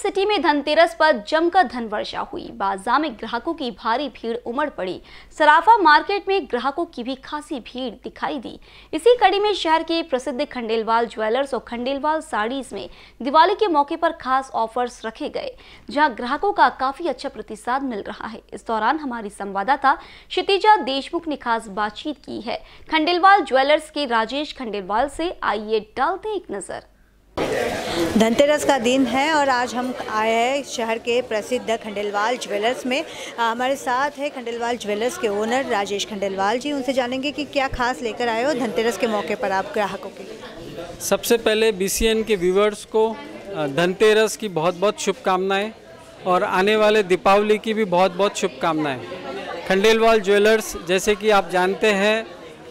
City में धनतेरस पर जमकर धन वर्षा हुई। बाजार में ग्राहकों की भारी भीड़ उमड़ पड़ी। सराफा मार्केट में ग्राहकों की भी खासी भीड़ दिखाई दी। इसी कड़ी में शहर के प्रसिद्ध खंडेलवाल ज्वेलर्स और खंडेलवाल साड़ीज में दिवाली के मौके पर खास ऑफर्स रखे गए, जहां ग्राहकों का काफी अच्छा प्रतिसाद मिल रहा है। इस दौरान हमारी संवाददाता क्षितिजा देशमुख ने खास बातचीत की है खंडेलवाल ज्वेलर्स के राजेश खंडेलवाल से। आइए डालते एक नजर। धनतेरस का दिन है और आज हम आए हैं शहर के प्रसिद्ध खंडेलवाल ज्वेलर्स में। हमारे साथ है खंडेलवाल ज्वेलर्स के ओनर राजेश खंडेलवाल जी। उनसे जानेंगे कि क्या खास लेकर आए हो धनतेरस के मौके पर आप ग्राहकों के लिए। सबसे पहले BCN के व्यूवर्स को धनतेरस की बहुत बहुत शुभकामनाएं और आने वाले दीपावली की भी बहुत बहुत शुभकामनाएं। खंडेलवाल ज्वेलर्स जैसे कि आप जानते हैं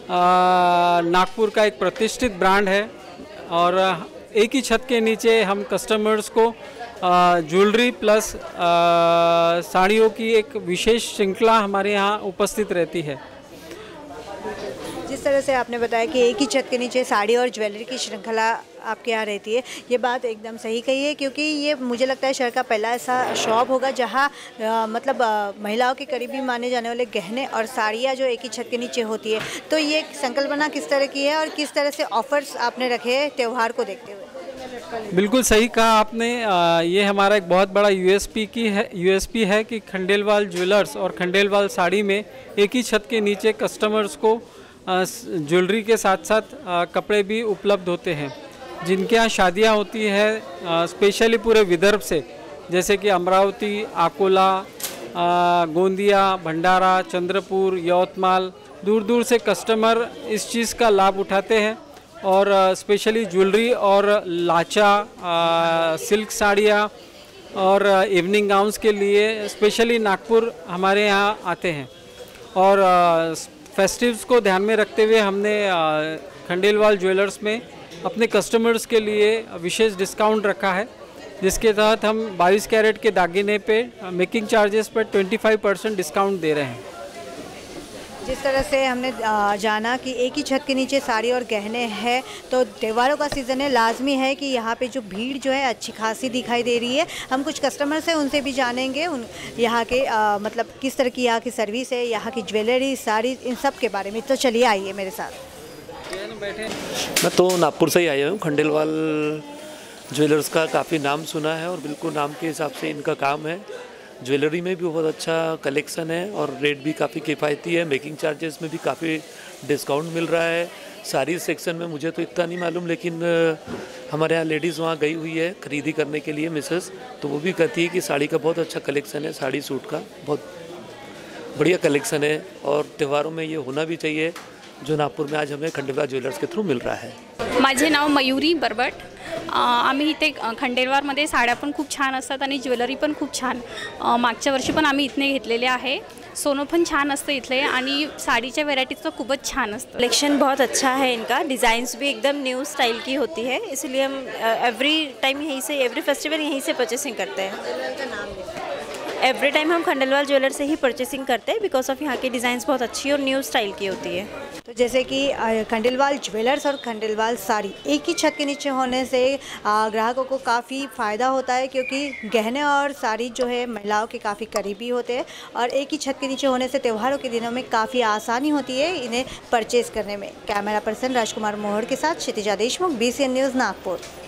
नागपुर का एक प्रतिष्ठित ब्रांड है और एक ही छत के नीचे हम कस्टमर्स को ज्वेलरी प्लस साड़ियों की एक विशेष श्रृंखला हमारे यहाँ उपस्थित रहती है। जिस तरह से आपने बताया कि एक ही छत के नीचे साड़ी और ज्वेलरी की श्रृंखला आपके यहाँ रहती है, ये बात एकदम सही कही है, क्योंकि ये मुझे लगता है शहर का पहला ऐसा शॉप होगा जहाँ महिलाओं के करीबी माने जाने वाले गहने और साड़ियाँ जो एक ही छत के नीचे होती है। तो ये संकल्पना किस तरह की है और किस तरह से ऑफर्स आपने रखे हैं त्यौहार को देखते हुए? बिल्कुल सही कहा आपने। ये हमारा एक बहुत बड़ा यूएसपी है कि खंडेलवाल ज्वेलर्स और खंडेलवाल साड़ी में एक ही छत के नीचे कस्टमर्स को ज्वेलरी के साथ साथ कपड़े भी उपलब्ध होते हैं। जिनके यहाँ शादियाँ होती है स्पेशली पूरे विदर्भ से, जैसे कि अमरावती, अकोला, गोंदिया, भंडारा, चंद्रपुर, यवतमाल, दूर दूर से कस्टमर इस चीज़ का लाभ उठाते हैं और स्पेशली ज्वेलरी और लाचा, सिल्क साड़ियाँ और इवनिंग गाउन्स के लिए स्पेशली नागपुर हमारे यहाँ आते हैं। और फेस्टिव्स को ध्यान में रखते हुए हमने खंडेलवाल ज्वेलर्स में अपने कस्टमर्स के लिए विशेष डिस्काउंट रखा है, जिसके तहत हम 22 कैरेट के दागिने पे मेकिंग चार्जेस पर 25% डिस्काउंट दे रहे हैं। जिस तरह से हमने जाना कि एक ही छत के नीचे साड़ी और गहने हैं, तो त्योहारों का सीज़न है, लाजमी है कि यहाँ पे जो भीड़ जो है अच्छी खासी दिखाई दे रही है। हम कुछ कस्टमर्स हैं उनसे भी जानेंगे यहाँ के किस तरह की यहाँ की सर्विस है, यहाँ की ज्वेलरी, साड़ी, इन सब के बारे में। तो चलिए आइए मेरे साथ। मैं तो नागपुर से ही आया हूँ। खंडेलवाल ज्वेलर्स का काफ़ी नाम सुना है और बिल्कुल नाम के हिसाब से इनका काम है। ज्वेलरी में भी बहुत अच्छा कलेक्शन है और रेट भी काफ़ी किफ़ायती है। मेकिंग चार्जेस में भी काफ़ी डिस्काउंट मिल रहा है। साड़ी सेक्शन में मुझे तो इतना नहीं मालूम, लेकिन हमारे यहाँ लेडीज़ वहाँ गई हुई है खरीदी करने के लिए, मिसेस, तो वो भी कहती है कि साड़ी का बहुत अच्छा कलेक्शन है, साड़ी सूट का बहुत बढ़िया कलेक्शन है और त्योहारों में ये होना भी चाहिए, जो नागपुर में आज हमें खंडेलवाल ज्वेलर्स के थ्रू मिल रहा है। माझे नाव मयुरी बरबट। आम्ही इथे खंडेलवालमध्ये साड्या पण खूप छान असतात आणि ज्वेलरी पण खूप छान। मागच्या वर्षी पण आम्ही इथने घेतलेले आहे। सोनं पण छान असतं इथले आणि साडीच्या व्हरायटीज तो खूपच छान असतं। कलेक्शन बहुत अच्छा है इनका, डिज़ाइंस भी एकदम न्यू स्टाइल की होती है, इसलिए हम एवरी टाइम यहीं से, एवरी फेस्टिवल यहीं से परचेसिंग करते हैं। एवरी टाइम हम खंडेलवाल ज्वेलर से ही परचेसिंग करते हैं बिकॉज ऑफ यहाँ की डिज़ाइंस बहुत अच्छी और न्यू स्टाइल की होती है। तो जैसे कि खंडेलवाल ज्वेलर्स और खंडेलवाल साड़ी एक ही छत के नीचे होने से ग्राहकों को काफ़ी फ़ायदा होता है, क्योंकि गहने और साड़ी जो है महिलाओं के काफ़ी करीबी होते हैं और एक ही छत के नीचे होने से त्योहारों के दिनों में काफ़ी आसानी होती है इन्हें परचेज़ करने में। कैमरा पर्सन राजकुमार मोहर के साथ क्षितिजा देशमुख, BCN न्यूज़, नागपुर।